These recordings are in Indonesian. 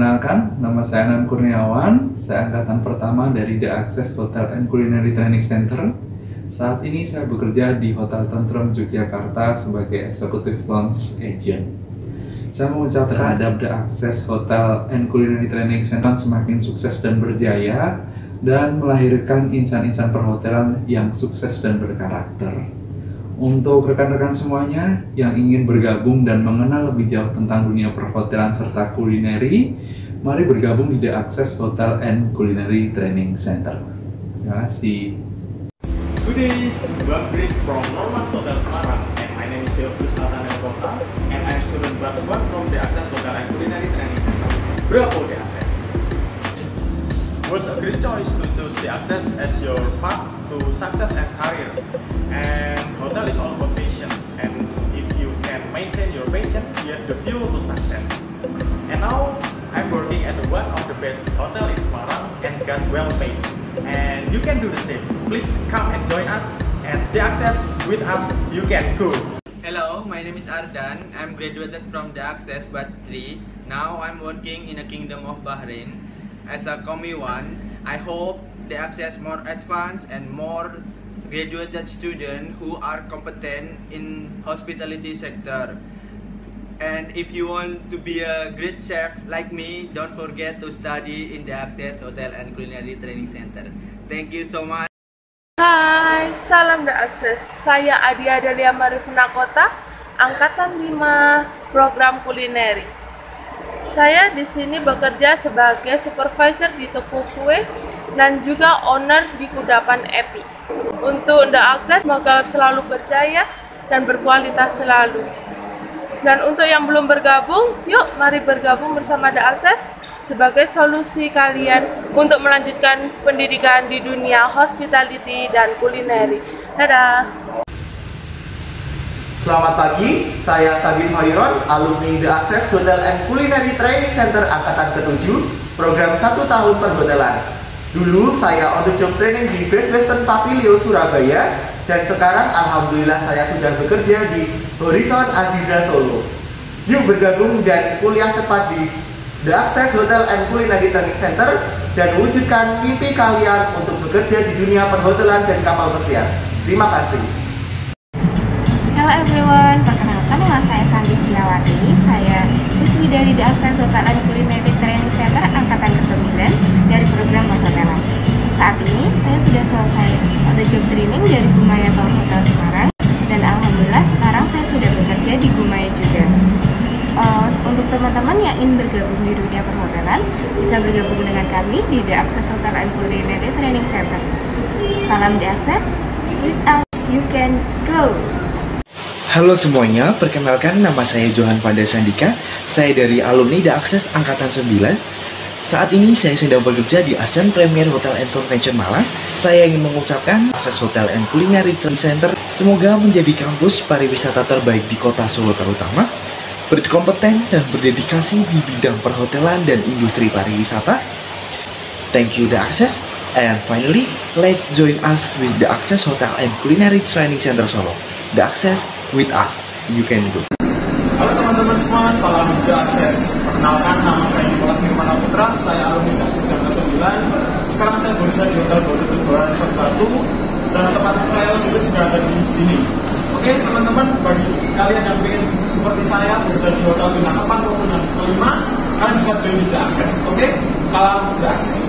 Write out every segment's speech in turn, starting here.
Kenalkan, nama saya Anan Kurniawan, saya angkatan pertama dari The Access Hotel and Culinary Training Center. Saat ini saya bekerja di Hotel Tentrem Yogyakarta sebagai Executive Lounge Agent. Saya mengucapkan terhadap The Access Hotel and Culinary Training Center semakin sukses dan berjaya, dan melahirkan insan-insan perhotelan yang sukses dan berkarakter. Untuk rekan-rekan semuanya yang ingin bergabung dan mengenal lebih jauh tentang dunia perhotelan serta kulineri, mari bergabung di The Access Hotel and Culinary Training Center. Terima kasih. Good days, I'm Briggs from Norman Hotel Semarang, and my name is Theophilus Nathaniel Kota, and I'm student batch 1 from The Access Hotel and Culinary Training Center. Bravo The Access! Was a great choice to choose The Access as your path to success and career. And hotel is all about passion, and if you can maintain your passion, you have the fuel to success. And now I'm working at one of the best hotel in Semarang and got well paid. And you can do the same. Please come and join us at The Access. With us, you can go. Hello, my name is Ardan. I'm graduated from The Access Batch 3. Now I'm working in the Kingdom of Bahrain as a Commi 1. I hope The Access more advanced and more graduated students who are competent in hospitality sector. And if you want to be a great chef like me, don't forget to study in The Access Hotel and Culinary Training Center. Thank you so much. Hai, salam The Access. Saya Adia Dalia Marifuna Kota, angkatan 5, program kulineri. Saya di sini bekerja sebagai supervisor di toko kue dan juga owner di kudapan Epi. Untuk The Access, semoga selalu berjaya dan berkualitas selalu. Dan untuk yang belum bergabung, yuk mari bergabung bersama The Access sebagai solusi kalian untuk melanjutkan pendidikan di dunia hospitality dan kulineri. Dadah! Selamat pagi, saya Sabin Hoiron, alumni The Access Hotel and Culinary Training Center angkatan ke-7, program 1 tahun perhotelan. Dulu saya on the job training di Best Western Pavilion Surabaya, dan sekarang alhamdulillah saya sudah bekerja di Horizon Aziza Solo. Yuk bergabung dan kuliah cepat di The Access Hotel and Culinary Training Center dan wujudkan mimpi kalian untuk bekerja di dunia perhotelan dan kapal pesiar. Terima kasih. Hello everyone, perkenalkan nama saya Sandi Setiawati. Saya siswi dari The Access Hotel and Culinary Training Center angkatan ke-9 dari program perhotelan. Saat ini saya sudah selesai on the job training dari Gumaya Tower Hotel Semarang, dan alhamdulillah sekarang saya sudah bekerja di Gumaya juga. Untuk teman-teman yang ingin bergabung di dunia perhotelan, bisa bergabung dengan kami di The Access Hotel and Culinary Training Center. Salam The Access, with us you can go! Halo semuanya, perkenalkan nama saya Johan Fanda Sandika. Saya dari alumni The Access angkatan 9. Saat ini saya sedang bekerja di Asian Premier Hotel and Convention Malang. Saya ingin mengucapkan Access Hotel and Culinary Training Center semoga menjadi kampus pariwisata terbaik di kota Solo terutama, berkompeten dan berdedikasi di bidang perhotelan dan industri pariwisata. Thank you The Access, and finally, let's join us with The Access Hotel and Culinary Training Center Solo. The Access, with us, you can go. Halo teman-teman semua, salam The Access. Perkenalkan, nama saya Nikolas Nirmana Putra, saya alumni The Access angkatan 9. Sekarang saya bekerja di Hotel Borobudur Resort Batu, dan tempat saya juga ada di sini. Oke teman-teman, bagi kalian yang ingin seperti saya bekerja di hotel bintang 4 maupun yang ke-5, kalian bisa join di The Access. Oke, salam The Access.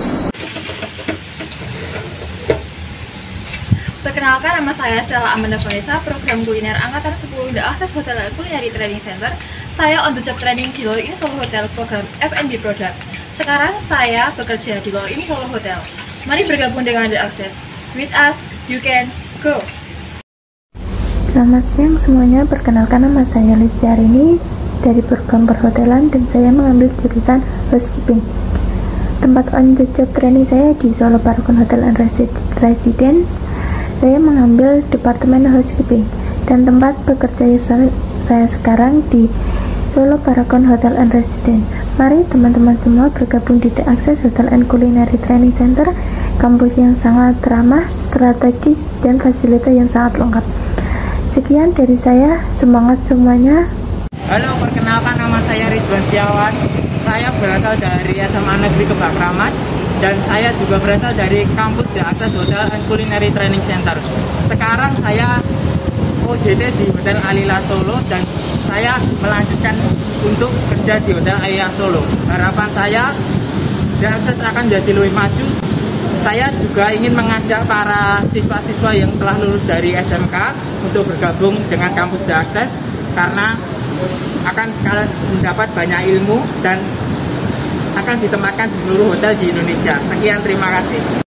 Perkenalkan, nama saya Stella Amanda Vanessa, program kuliner angkatan 10 The Access Hotel and Culinary Training Center. Saya on the job training di Lor Ini Solo Hotel, program F&B Product. Sekarang saya bekerja di Lor Ini Solo Hotel. Mari bergabung dengan The Access. With us, you can go! Selamat siang semuanya, perkenalkan nama saya Lisya Arini dari program perhotelan, dan saya mengambil jurusan housekeeping. Tempat on the job training saya di Solo Paragon Hotel and Residence. Saya mengambil departemen housekeeping, dan tempat bekerja saya sekarang di Solo Paragon Hotel and Residence. Mari teman-teman semua bergabung di The Access Hotel and Culinary Training Center, kampus yang sangat ramah, strategis, dan fasilitas yang sangat lengkap. Sekian dari saya, semangat semuanya. Halo, perkenalkan nama saya Ridwan Setiawan. Saya berasal dari SMA Negeri Kebak Kramat dan saya juga berasal dari kampus The Access Hotel and Culinary Training Center. Sekarang saya OJT di Hotel Alila Solo dan saya melanjutkan untuk kerja di Hotel Alila Solo. Harapan saya The Access akan jadi lebih maju. Saya juga ingin mengajak para siswa-siswa yang telah lulus dari SMK untuk bergabung dengan kampus The Access karena akan mendapat banyak ilmu dan akan ditempatkan di seluruh hotel di Indonesia. Sekian, terima kasih.